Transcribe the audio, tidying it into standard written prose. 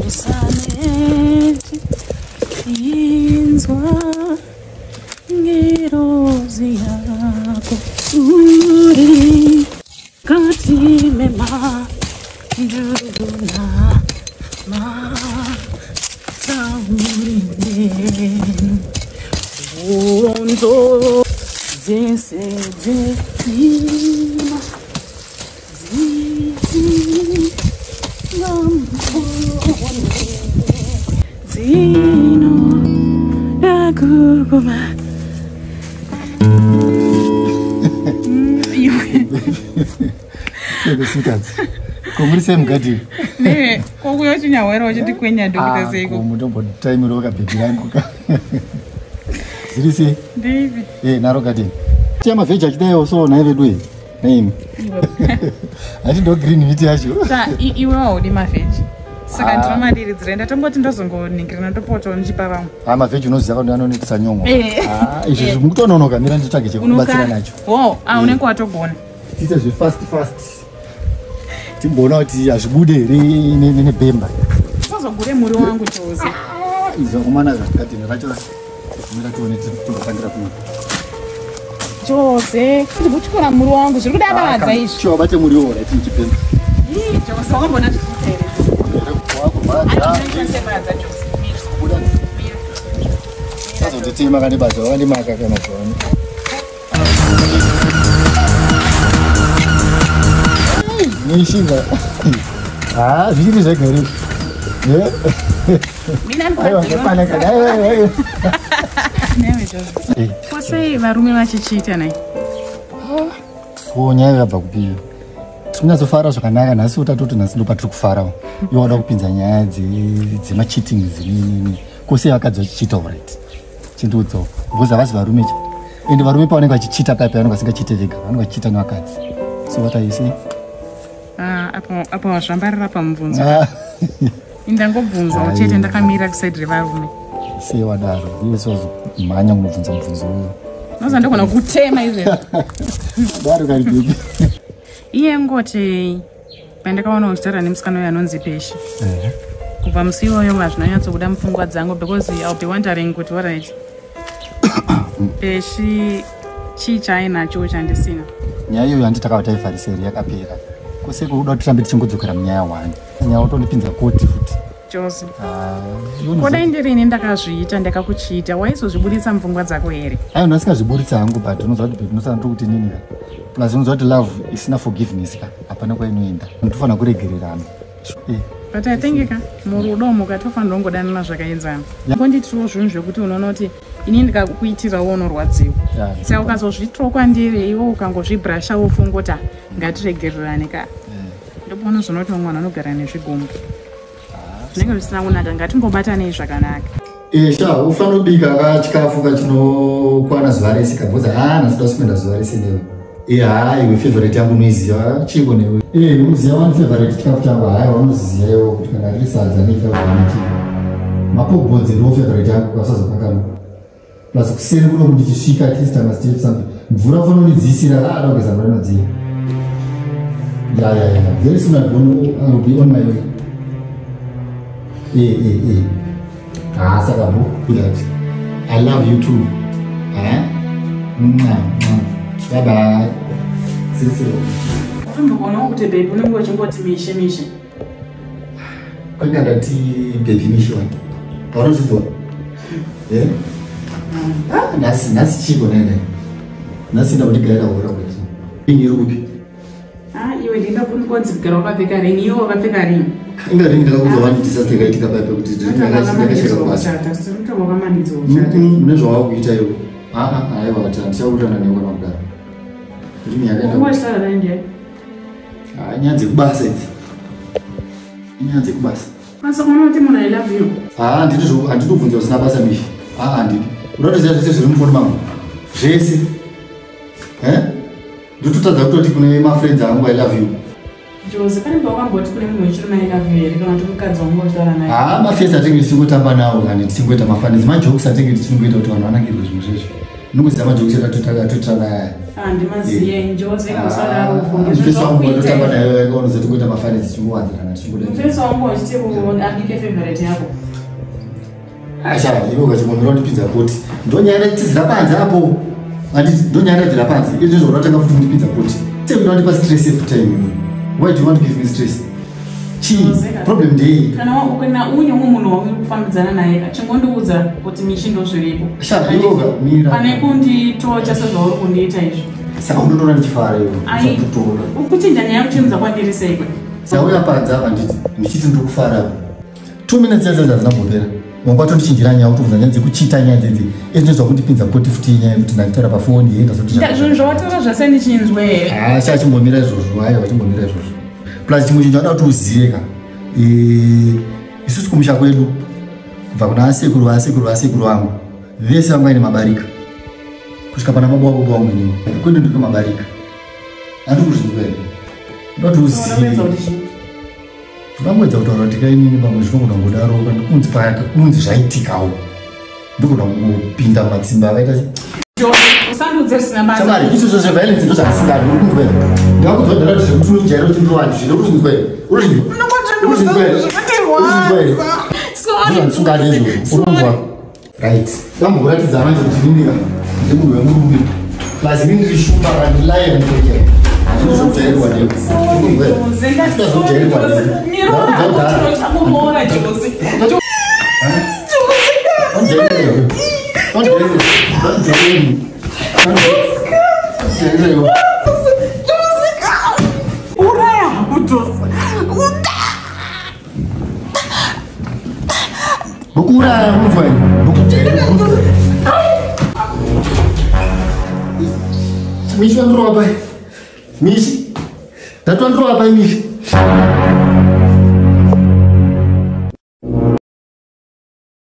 Saneti inzwa ngirozi yako uri kati mema njuna ma taurinde onzo zese zetima zizi zino daguguma Komuri same gadi. Ne, kokuyo chinyawera wachiti kwenya dokita seko. Mutombo time roka baby yangu. Zirisi? Ndivi. Naro gadi. Tiama veg achidayo so na evedwe. Name. Ati ndo green meat yacho. Sa iwe waudi mavheji. Saka ndinomadiri dzirenda tongoti ndozongoningirana topota ndichipa vamwe. Mavheji unoziva kuti anonetsa nyongo. Izvi zvimukutononoka mira nditsvage chekubatsira nacho. Unenge watogona. Tiita zvefast timboona kuti hazvibude here nebhemba. Usazogure muri wangu chose. Izvo kumana zvagadhini racho mira tione timbotangira kuno. Chose, kuti kuchikora muri wangu zviri kudakadza izvi. Chiwabate muriwo right muchipemba. Chose wakambona chitere. Sazonditema kane basa wakandimaka kana zvone. Nishinga. Zviri zvegere. Mina ndipana. Kwasei varume vachichiita nai? Nyaya yakabva kupiyo. Tinozofara zvakanaka nhasi utatoti nhasi ndo patiri kufarawo. Iwo wada kupinza nyaya dzemacheating dzinini. Kwose vakadzi vachichita alright. Chindiudzawo. Because havasi varume cha. Ende varume pavanenge vachichita paipa vanenge vasingachite vega. Vanenge vachichita nevakadzi. So what are you saying? Apa wazvambarira pamubvunzo. Indangobvunzawo chete ndakamira kusaidi revarume. Sei wadaro. Iwe sozomhanya kunobvunza mubvunzo uyu. Noza ndogona kutema izvezvo. Daro kari baby. Iye ngoti pandakaona uchitaura nemusikana uyo anonzi Peshi. Kubva musi iyoyo mazvinanyatsokuda mupfungwa dzangu because I'll be wondering kuti what right. Peshi chii chaainacho chandisina. Nyaya iyoyo handitaka taivhariseri yakapera. Kwose kuda tirambe tichingodzokera munyaya wani. Nyaya utondipinza koti futi. Chose. Kodai ndirini ndakazviita ndakakuchiita waizozvibuditsa mupfungwa dzako here? Aiwa ndasingazvibuditsa hangu but unoziva kuti unosana kuti nini ka. Plus unoziva kuti love isina forgiveness ka. Hapana kwainoenda. Ndofana kuregererana. But I think murudo mukatofanira kungodanana zvakaenzana. Ngonditiro zvinhu zvekuti unoona kuti ini ndikakuitirawo unorwadziwa. Saka ukazozvitira kwandiri iwe ukangozvibrasha wofungota ngatiregererane ka. Ndipo unozoona kuti mwana anogara nezvigombo. Zvinenge zvisina kunaka ngatimbobatanei zvakanaka. Sha ufanira kubika kachikafu kachinokwana zuva rese kabvunza nhasi ndasikuenda zuva rese newe. Iwe favorite yangu unoiziva chiko newe. Unoziva wani favorite chikafu changu wanoziziva iwo kuti kana riri sadza nekikavaniti. Mapobhodzi ndiwo favorite yangu kasazokanganwa. Plus kuseri kuno kuti ndichisvika at least I must have something. Mvura fana unidzisira kugeza mvura inodziya. Very soon I'll be on my way. Saka boo, I love you too. Bye bye. See you. Unoona kuti baby unenge uchingoti mishe. Kwanga ti baby mishe wani. Paunozvizwa? Nasi chiko nene. Nasi ndakutigara hora kwezo. Iri upi? Iwe ndingafuna kunzi kugara wakapfeka ringi, iwe wakapfeka ringi. Inga ringi ndakakuudza wani disaster ikaitika paipa kuti ndakasheka basa. Mune zvawakuita iwe. Aiwa kuti handichaurana newe kana kudaro. Kuti miyakaenda. Washara nanje. Nyaya dzekubasa idzi. Nyaya dzekubasa. Masa unoti munhu I love you. Handitobvunza usina basa mishi. Handidi. Unotoziva zvese zviri mufoni mangu. Zvese. Ndototadza kutoti kune mafriends angu I love you. Jose, pane pakamboti kune munhu wechirume I love you here kana kuti mukadzi wangu wataura naye. Mafriends atinge tichingotamba nawo kana tichingoita mafanizi majokes atinge tichingoita kuti vanhu vanangirwe zvinhu zvezvo. nomuzama jokisera tutana ndimaziye njoze kasadaro mfeso wangu ndotamba nayo ngonoze tukuita mafani chimuwanzana chimbude mfeso wangu chitebo abike favorite yako asha iwo kachimomero ndipinza kuti ndonyara tizira panze apo andi ndonyara tizira panze izvo zvoratanga futi ndipinza kuti tell me not stress every time. Why do you want to give me stress? Problem day. Kana ukena unye munhu wakufambidzana naye chingondoudza kuti mishindo zviripo. Shaka yoga mira. Pane kundi tocha sezvauri kundiita izvo. Saka unondoona ndichifara iwo. Kutoona. Ukuchinja nyaya kuchinza kwandiri seiko. Sauya padza vanditi ndichiti ndikufara. 2 minutes yazadza dzinambopera. Wangwato ndichinjira nyaya kuti uzanyanze kuchita nyaya dzidzi. Izvo zvakundipinza kuti futi nyaya kuti ndanditaura pafoni yenda zoti. Zvinhu zvawataura zvase ndichinzwe. Chachimbomira izvozvo, haiwa chimbomira izvozvo. Plus chimwe chinhu chinoda kuti uzive ka. Isusu kumusha kwedu kubva kuna asekuru vangu vese vanga ine mabarika kusvika pana mababa wangu nini kwedu ndiko mabarika handiri kuzvinzwera ndoda kuti uzive ndingamwedza kutaura kuti kainini pamwe zvinogona ngodaro kunzi zvaitikawo ndogona kungopinda mumatsimba avaita chamari izvozvo zveviolence ndo zvakasingadi uri kunzwera ndakakuzodara kuti zvekutunojara kuti ndowandi zvino uri kunzwera uri right ndambokuratidza manje kuti ndinga ndimunhu wemurume plus inini ndishumba kandilaye ndikeke handizvojairwa Bukura muvai. Mishi andro abai. Mishi. Tatu andro abai mishi.